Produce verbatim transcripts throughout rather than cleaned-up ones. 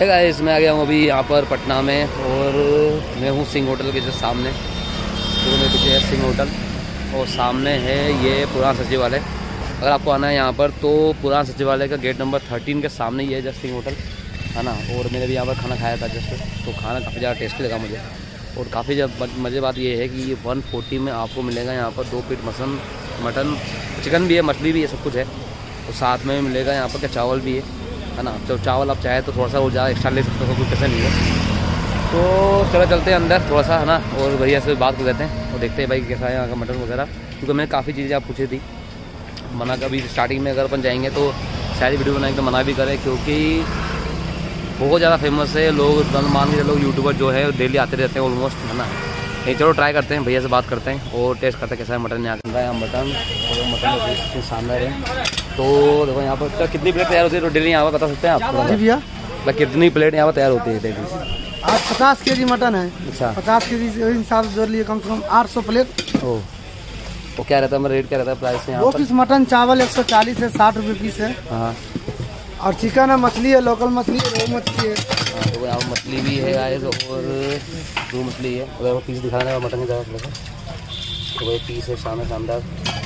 है गाइस, मैं आ गया हूँ अभी यहाँ पर पटना में और मैं हूँ सिंह होटल के जस्ट सामने। तो मेरे पीछे है सिंह होटल और सामने है ये पुराना सचिवालय। अगर आपको आना है यहाँ पर तो पुराना सचिवालय का गेट नंबर थर्टीन के सामने ये है जस्ट सिंह होटल, है ना। और मैंने भी यहाँ पर खाना खाया था जस्ट, तो खाना काफ़ी ज़्यादा टेस्टी लगा मुझे। और काफ़ी ज़्यादा मज़े बात ये है कि ये वन फोर्टी में आपको मिलेगा यहाँ पर दो पीट मसन मटन, चिकन भी है, मछली भी है, सब कुछ है। और साथ में मिलेगा यहाँ पर क्या चावल भी है, है ना। जब चावल आप चाहे तो थोड़ा सा और ज़्यादा एक्स्ट्रा ले सकते हो, कोई पैसा नहीं है। तो चलो चलते हैं अंदर थोड़ा सा, है ना, और भैया से बात कर लेते हैं और देखते हैं भाई कैसा है यहाँ का मटन वगैरह। क्योंकि मैंने काफ़ी चीज़ें आप पूछी थी, मना कभी स्टार्टिंग में अगर अपन जाएंगे तो सारी वीडियो बनाएंगे तो मना भी करें, क्योंकि बहुत ज़्यादा फेमस है। लोग मान के लोग यूट्यूबर जो है डेली आते रहते हैं ऑलमोस्ट, है ना। नहीं चलो ट्राई करते हैं, भैया से बात करते हैं और टेस्ट करते हैं कैसा है मटन यहाँ का। यहाँ मटन और मटन शानदार है। तो देखो यहाँ पर कितनी प्लेट तैयार होती है डेली यहाँ पर बता सकते हैं आप? जी भैया, कितनी प्लेट यहाँ पर तैयार होती है डेली? आज पचास के जी मटन है। अच्छा, पचास के जी हिसाब से जोड़ लिए कम से कम आठ सौ प्लेट। ओह, तो क्या रहता है मेरा रेट, क्या रहता है प्राइस यहाँ? दो पीस मटन चावल एक सौ चालीस है, साठ रुपये पीस है। हाँ, और चिकन है, मछली है, लोकल मछली है, रोहू मछली है। हाँ, तो यहाँ मछली भी है गाइस और रोहू मछली है। अगर पीस दिखाना है मटन की ज़्यादा लगे तो वही पीस है सामने शानदार।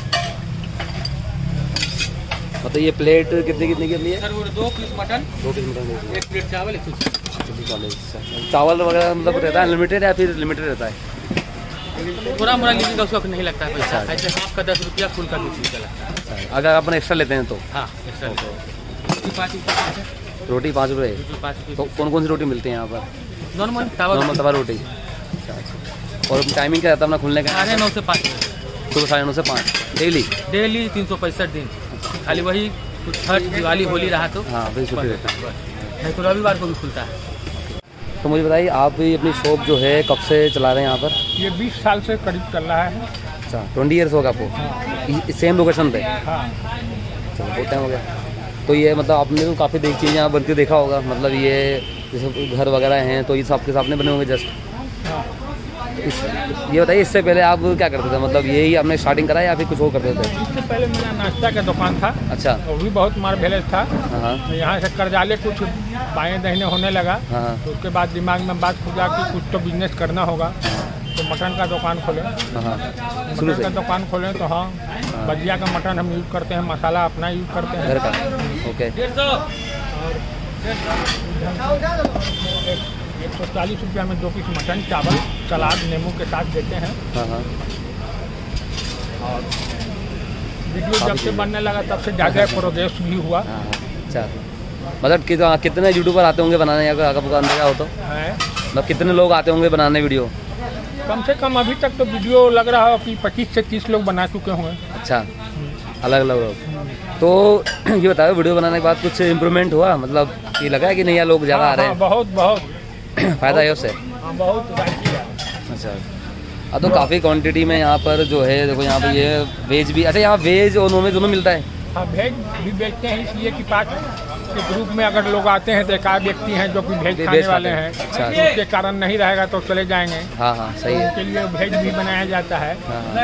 मतलब ये प्लेट कितनी कितनी के लिए? सर वो दो पीस मटन, दो पीस मटन, एक प्लेट चावल, एक चालीस। चावल वगैरह मतलब रहता है अनलिमिटेड या फिर लिमिटेड रहता है? थोड़ा मोड़ा लीजिएगा उसका नहीं लगता है पैसा। ऐसे हाफ का दस रुपया, फुल का बीस रुपया लगता है। अगर अपन एक्स्ट्रा लेते हैं तो? हाँ, एक्स्ट्रा रोटी पाँच रुपये। रोटी पाँच रुपये? तो कौन कौन सी रोटी मिलती है यहाँ पर? नॉर्मल तवा, नॉर्मल तवा रोटी। अच्छा अच्छा। और टाइमिंग क्या रहता है अपना खुलने का? साढ़े नौ से पाँच, सुबह साढ़े नौ से पाँच डेली? डेली तीन सौ पैंसठ दिन। खाली वही छठ, दिवाली, होली रहा तो हाँ फिर छुट्टी रहता है, नहीं तो रविवार को भी खुलता है। तो मुझे बताइए आप भी अपनी शॉप जो है कब से चला रहे हैं यहाँ पर? ये बीस साल से करीब चल रहा है। अच्छा, ट्वेंटी ईयर्स होगा आपको? हाँ। सेम लोकेशन पे? हाँ। चलो बहुत टाइम हो गया। तो ये मतलब आपने तो काफ़ी देख चीज़ें यहाँ बनती देखा होगा, मतलब ये जैसे घर वगैरह हैं तो ये सबके सामने बने होंगे जस्ट। हाँ। इस ये बताइए इससे पहले आप क्या करते थे, मतलब यही आपने स्टार्टिंग करा या फिर कुछ और करते थे? इससे पहले मेरा नाश्ता का दुकान था। अच्छा। वो भी बहुत मार भेलेज था। हाँ। यहाँ से कर्जाले कुछ बाएं दाहिने होने लगा। हाँ। तो उसके बाद दिमाग में बात खुदा कि कुछ तो बिजनेस करना होगा, तो मटन का दुकान खोलें। हाँ, मटन का दुकान खोलें तो हाँ, बजिया का मटन हम यूज़ करते हैं, मसाला अपना यूज़ करते हैं घर का। ओके। एक सौ चालीस रुपया में दो पीस मटन, चावल, सलाद, नींबू के साथ देते हैं। हाँ हाँ। और वीडियो जब से बनने लगा तब से ज़्यादा प्रोग्रेस भी हुआ। अच्छा, मतलब कि, कितने यूट्यूबर आते होंगे बनाने, अगर आपका अंदाजा हो तो? है मतलब कितने लोग आते होंगे बनाने वीडियो? कम से कम अभी तक तो वीडियो लग रहा है कि पच्चीस से तीस लोग बना चुके होंगे। अच्छा, अलग अलग लोग। तो ये बताओ वीडियो बनाने के बाद कुछ इम्प्रूवमेंट हुआ, मतलब ये लगा है कि नहीं यार लोग ज़्यादा आ रहे हैं? बहुत बहुत फ़ायदा है उससे? हाँ, बहुत। अच्छा, अब तो काफ़ी क्वांटिटी में यहाँ पर जो है देखो, यहाँ पर ये वेज भी, अच्छा यहाँ वेज और नॉन वेज दोनों मिलता है? हाँ, वेज भी बेचते हैं, इसलिए कि पाँच के ग्रुप में अगर लोग आते हैं तो एक आध व्यक्ति हैं जो कि वेज खाने वाले हैं। अच्छा, उसके कारण नहीं रहेगा तो चले जाएंगे। हाँ हाँ सही है। उनके लिए वेज भी बनाया जाता है।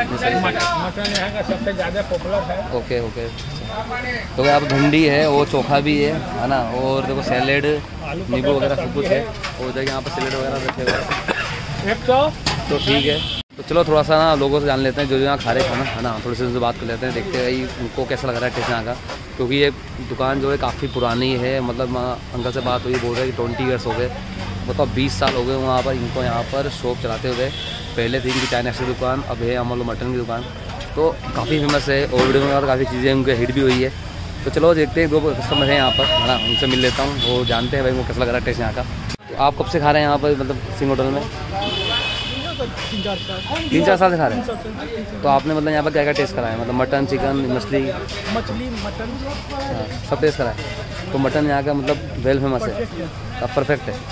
मटन यहाँ का सबसे ज़्यादा पॉपुलर है। Okay okay. तो यहाँ पर भिंडी है, वो चोखा भी है, है ना, और देखो सैलेड, नींबू वगैरह सब कुछ है। और देखिए यहाँ पर सैलेड वगैरह रखे हुए एक सौ। तो ठीक है, तो चलो थोड़ा सा ना लोगों से जान लेते हैं जो जो यहाँ खा रहे खाना, है ना। थोड़ी सी उनसे बात कर लेते हैं, देखते हैं भाई उनको कैसा लग रहा है टेस्ट यहाँ का। क्योंकि ये दुकान जो है काफ़ी पुरानी है, मतलब अंकल से बात हुई, बोल रहे हैं कि ट्वेंटी ईयर्स हो गए, मतलब बीस साल हो गए वहाँ पर इनको यहाँ पर शॉप चलाते हुए। पहले थी इनकी चाइनीज़ की दुकान, अब है अमल मटन की दुकान, तो काफ़ी फेमस है। और वीडियो में काफ़ी चीज़ें उनके हिट भी हुई है। तो चलो देखते हैं, दो कस्टमर हैं यहाँ पर, है ना, उनसे मिल लेता हूँ, वो जानते हैं भाई वो कैसा लग रहा है टेस्ट यहाँ का। तो आप कब से खा रहे हैं यहाँ पर, मतलब सिंह होटल में? तीन चार साल तीन चार साल से खा रहे हैं। तो आपने मतलब यहाँ पर क्या क्या टेस्ट करा है, मतलब मटन, चिकन, मछली? मछली, मटन, सब टेस्ट करा है। तो मटन यहाँ का मतलब वेल फेमस है, अब परफेक्ट है।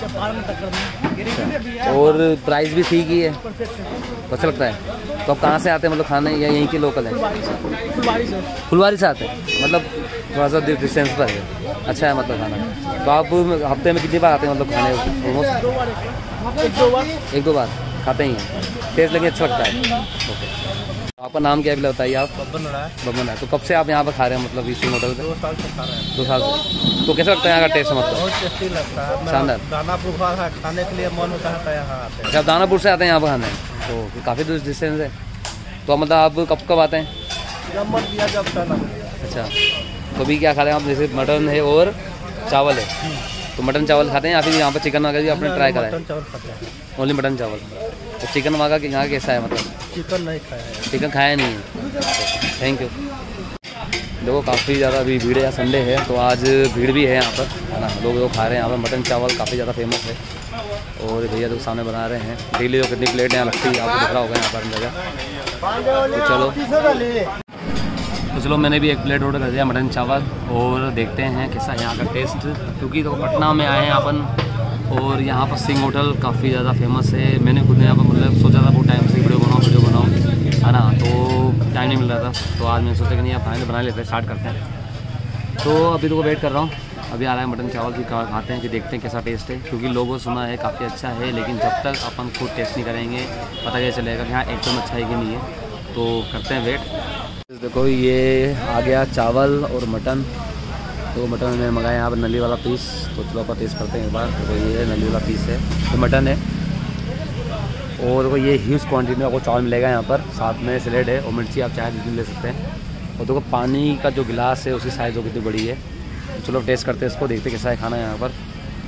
अच्छा, और प्राइस भी ठीक ही है, अच्छा लगता है। तो आप कहाँ से आते हैं, मतलब खाने, या यहीं के लोकल हैं? फुलवारी से। फुलवारी से आते हैं, मतलब थोड़ा सा डिस्टेंस पर है। अच्छा है मतलब खाना। तो आप हफ्ते में कितनी बार आते हैं मतलब खाने? ऑलमोस्ट एक दो बार। एक दो बार खाते ही हैं, टेस्ट लगे अच्छा लगता है। ओके, आपका नाम क्या है बताइए आप? बबन रहा है। बबन है। तो कब से आप यहाँ पर खा रहे हैं मतलब इसी होटल पे? दो साल से खा रहे हैं। दो साल से। तो कैसा लगता है यहाँ का टेस्ट मतलब? बहुत टेस्टी लगता है। शानदार। दानापुर है, खाने के लिए मन होता है यहाँ आते हैं। अच्छा, आप दानापुर से आते हैं यहाँ पर खाने? तो काफ़ी दूर डिस्टेंस है। तो मतलब आप कब कब आते हैं? जब मन दिया जब खाना। अच्छा, तो अभी क्या खा रहे हैं आप? जैसे मटन है और चावल है, तो मटन चावल खाते हैं या फिर यहाँ पर चिकन वगैरह भी आपने ट्राई करा है? मटन चावल खाते हैं। ओनली मटन चावल। तो चिकन वगैरह के यहाँ कैसा है मतलब? चिकन नहीं खाया है। चिकन खाया नहीं है। Thank you. देखो काफ़ी ज़्यादा अभी भीड़ है, संडे है तो आज भीड़ भी है यहाँ पर, है ना। लोग लोग खा रहे हैं यहाँ पर मटन चावल, काफ़ी ज़्यादा फेमस है। और भैया तो सामने बना रहे हैं। डेली जो कितनी प्लेट यहाँ लगती है आपको दिख रहा होगा यहाँ पर जगह। तो चलो तो चलो मैंने भी एक प्लेट ऑर्डर कर दिया मटन चावल, और देखते हैं कैसा यहाँ का टेस्ट। क्योंकि तो पटना में आए हैं अपन, और यहाँ पर सिंह होटल काफ़ी ज़्यादा फेमस है। मैंने खुद यहाँ पर मतलब सोचा था बहुत टाइम से वीडियो बनाओ वीडियो बनाओ है ना, तो टाइम नहीं मिल रहा था। तो आज मैंने सोचा कि नहीं आप फाइनली बना लेते हैं, स्टार्ट करते हैं। तो अभी तो वेट कर रहा हूँ, अभी आ रहा है मटन चावल की, खाते हैं कि देखते हैं कैसा टेस्ट है। क्योंकि लोगों सुना है काफ़ी अच्छा है, लेकिन जब तक अपन खुद टेस्ट नहीं करेंगे पता क्या चलेगा कि हाँ एकदम अच्छा है कि नहीं है। तो करते हैं वेट। देखो ये आ गया चावल और मटन। तो मटन मैंने मंगाया यहाँ पर नली वाला पीस, तो चलो अपन टेस्ट करते हैं एक बार। तो ये नली वाला पीस है, तो मटन है। और देखो ये ह्यूज क्वांटिटी में आपको चावल मिलेगा यहाँ पर, साथ में सैलेड है और मिर्ची आप चाहे जितनी ले सकते हैं। और देखो पानी का जो गिलास है उसकी साइज़ वो कितनी बड़ी है। तो चलो टेस्ट करते हैं इसको, देखते कैसा है खाना यहाँ पर।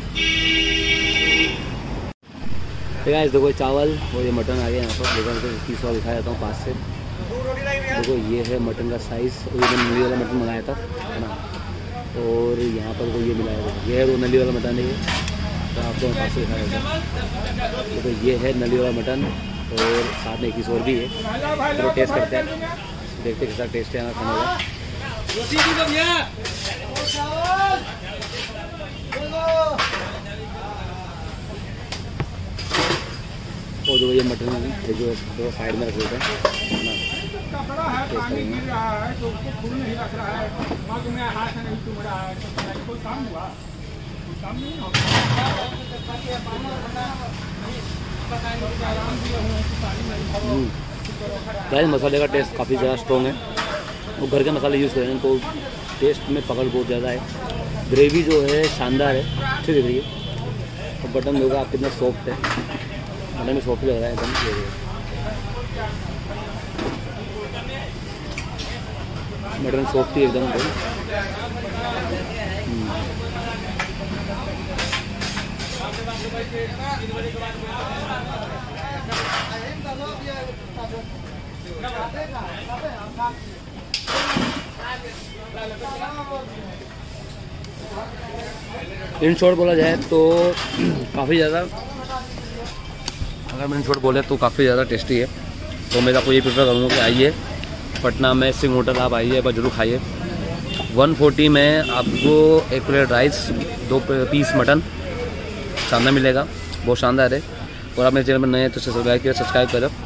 ठीक है, देखो चावल और ये मटन आ गया यहाँ पर। देखो पीस और दिखाया जाता हूँ पास से। देखो ये है मटन का साइज़, और ये नली वाला मटन मंगाया था, है ना। और यहाँ पर वो ये मिलाया था, ये है वो नली वाला मटन है। तो आपको पास से दिखाया जाता है। देखो ये है नली वाला मटन, और साथ में एक पीस और भी है। चलो टेस्ट करते हैं, देखते कैसा टेस्ट है यहाँ खाने का। और जो ये मटन जो जो साइड में रख देते हैं ना, टेस्ट करेंगे। गाइस मसाले का टेस्ट काफ़ी ज़्यादा स्ट्रॉन्ग है, वो घर के मसाले यूज़ करेंगे तो टेस्ट में पकड़ बहुत ज़्यादा है। ग्रेवी जो है शानदार है, अच्छी दिख रही है। और बटन होगा आप कितना सॉफ्ट है, मटन में सॉफ्ट लग रहा है एकदम। मटन सॉफ्ट ही एकदम। इन शॉर्ट बोला जाए तो काफ़ी ज़्यादा, अगर मैं इन शॉर्ट बोले तो काफ़ी ज़्यादा टेस्टी है। तो मैं आपको ये प्रेफर करूँगा कि आइए पटना में सिंह होटल, आप आइए एक बार जरूर खाइए। वन फोर्टी में आपको एक प्लेट राइस, दो पीस मटन शानदार मिलेगा, बहुत शानदार है। और आप मेरे चैनल पर नए हैं तो सब्सक्राइब करें, सब्सक्राइब करो।